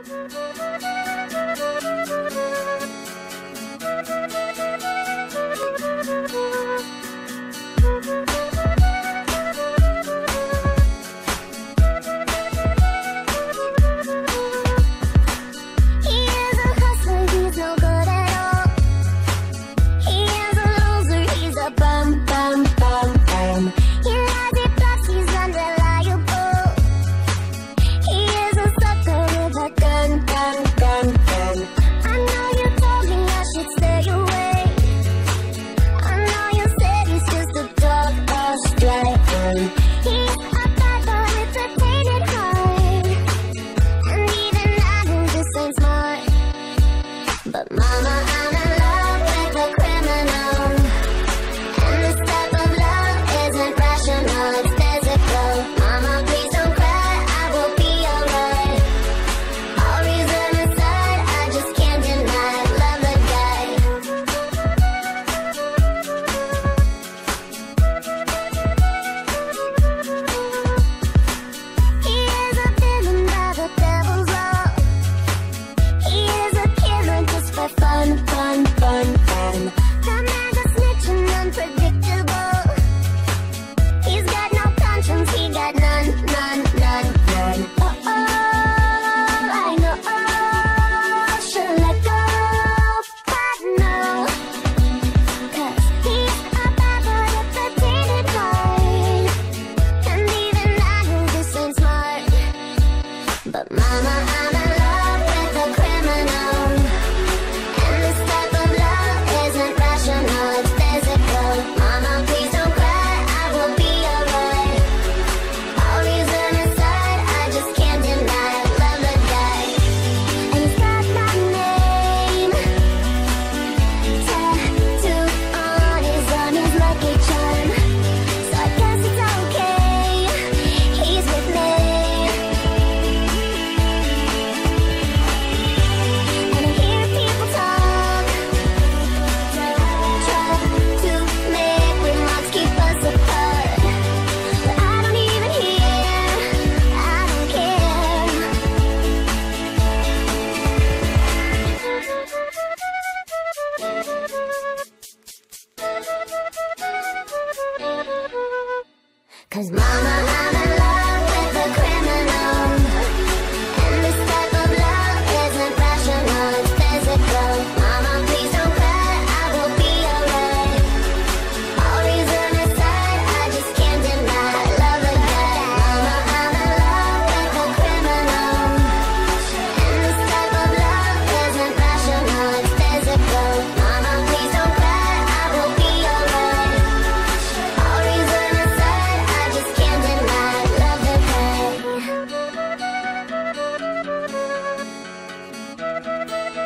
Cause mama, I'm in love with a criminal, and this type of love isn't rational, it's physical. Mama, please don't cry, I will be alright. All reason aside, I just can't deny I love the guy. Mama, I'm in love with a criminal, and this type of love isn't rational, it's physical. Mama, please don't cry, I will be alright. All reason aside, I just can't deny I love the guy.